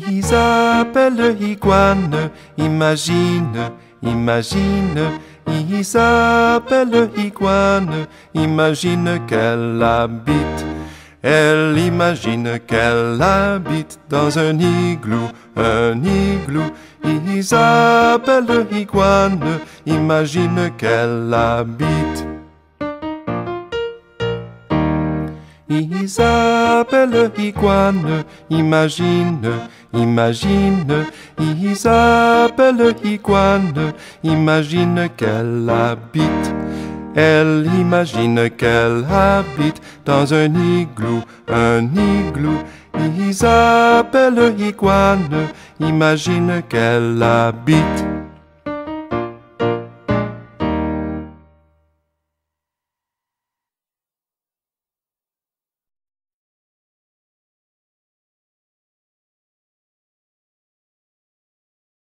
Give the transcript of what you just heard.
Isabelle iguane, imagine, imagine. Isabelle iguane, imagine qu'elle habite. Elle imagine qu'elle habite dans un igloo, un igloo. Isabelle iguane, imagine qu'elle habite. Isabelle iguane, imagine, imagine. Isabelle iguane, imagine qu'elle habite. Elle imagine qu'elle habite dans un igloo, un igloo. Isabelle iguane, imagine qu'elle habite.